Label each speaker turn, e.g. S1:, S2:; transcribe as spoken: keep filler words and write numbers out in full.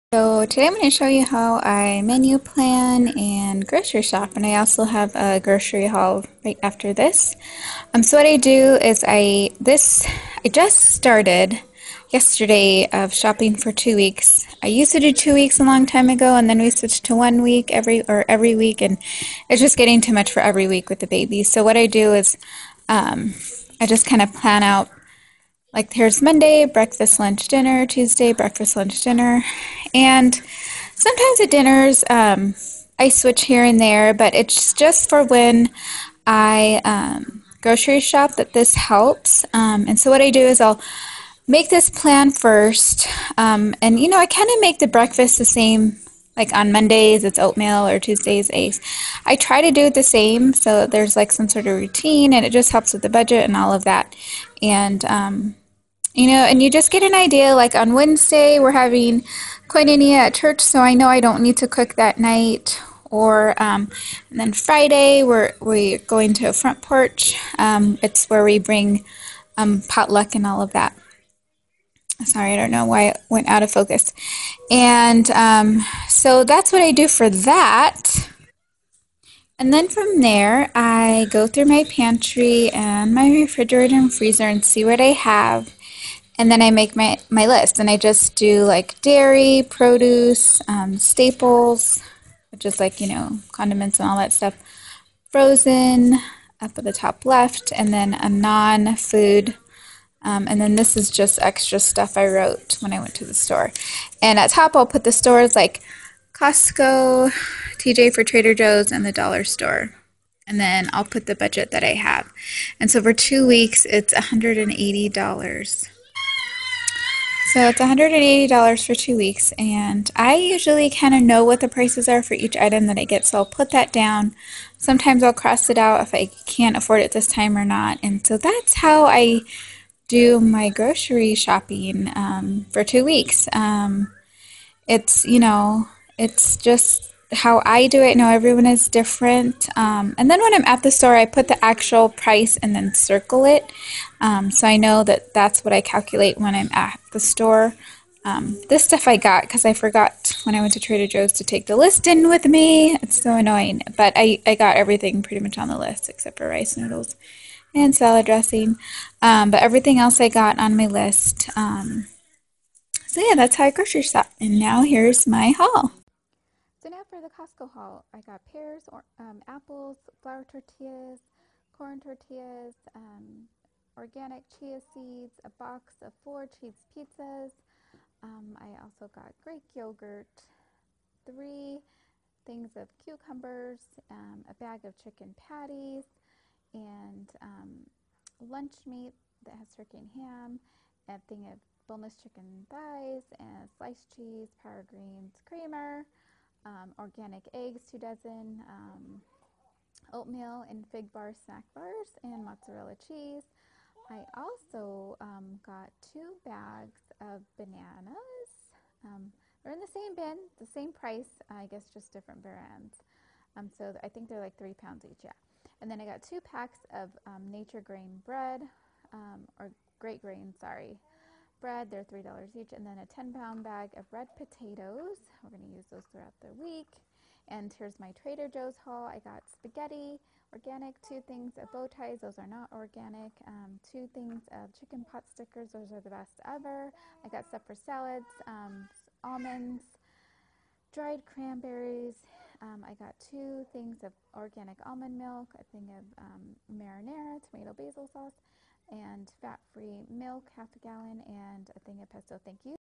S1: So today I'm going to show you how I menu plan and grocery shop, and I also have a grocery haul right after this. Um, so what I do is I this I just started yesterday of shopping for two weeks. I used to do two weeks a long time ago, and then we switched to one week every or every week, and it's just getting too much for every week with the baby. So what I do is um, I just kind of plan out. Like here's Monday, breakfast, lunch, dinner, Tuesday, breakfast, lunch, dinner. And sometimes at dinners, um, I switch here and there, but it's just for when I um, grocery shop that this helps. Um, and so what I do is I'll make this plan first. Um, and, you know, I kind of make the breakfast the same. Like on Mondays, it's oatmeal, or Tuesdays, eggs. I try to do it the same so there's like some sort of routine, and it just helps with the budget and all of that. And, um, you know, and you just get an idea, like on Wednesday, we're having koinonia at church, so I know I don't need to cook that night. Or, um, and then Friday, we're, we're going to a front porch. Um, it's where we bring um, potluck and all of that. Sorry, I don't know why it went out of focus. And um, so that's what I do for that. And then from there, I go through my pantry and my refrigerator and freezer and see what I have. And then I make my, my list, and I just do like dairy, produce, um, staples, which is like, you know, condiments and all that stuff, frozen up at the top left, and then a non-food. Um, and then this is just extra stuff I wrote when I went to the store. And at top, I'll put the stores like Costco, T J for Trader Joe's, and the dollar store. And then I'll put the budget that I have. And so for two weeks, it's one hundred eighty dollars. So it's one hundred eighty dollars for two weeks, and I usually kind of know what the prices are for each item that I get, so I'll put that down. Sometimes I'll cross it out if I can't afford it this time or not, and so that's how I do my grocery shopping um, for two weeks. Um, it's, you know, it's just how I do it. Now everyone is different. Um, and then when I'm at the store, I put the actual price and then circle it. Um, so I know that that's what I calculate when I'm at the store. Um, this stuff I got because I forgot when I went to Trader Joe's to take the list in with me. It's so annoying. But I, I got everything pretty much on the list except for rice noodles and salad dressing. Um, but everything else I got on my list. Um, so yeah, that's how I grocery shop. And now here's my haul. So now for the Costco haul, I got pears, or, um, apples, flour tortillas, corn tortillas, um, organic chia seeds, a box of four cheese pizzas. Um, I also got Greek yogurt, three things of cucumbers, um, a bag of chicken patties, and um, lunch meat that has turkey and ham, a thing of boneless chicken thighs, and sliced cheese, power greens, creamer, um, organic eggs, two dozen, um, oatmeal and fig bar snack bars, and mozzarella cheese. I also um, got two bags of bananas. Um, they're in the same bin, the same price, I guess just different brands. Um, so I think they're like three pounds each, yeah. And then I got two packs of um, Nature Grain bread, um, or Great Grain, sorry, bread. They're three dollars each. And then a ten pound bag of red potatoes. We're going to use those throughout the week. And here's my Trader Joe's haul. I got spaghetti, organic, two things of bow ties. Those are not organic. Um, two things of chicken pot stickers. Those are the best ever. I got stuff for salads, um, almonds, dried cranberries. Um, I got two things of organic almond milk, a thing of um, marinara, tomato basil sauce, and fat-free milk, half a gallon, and a thing of pesto. Thank you.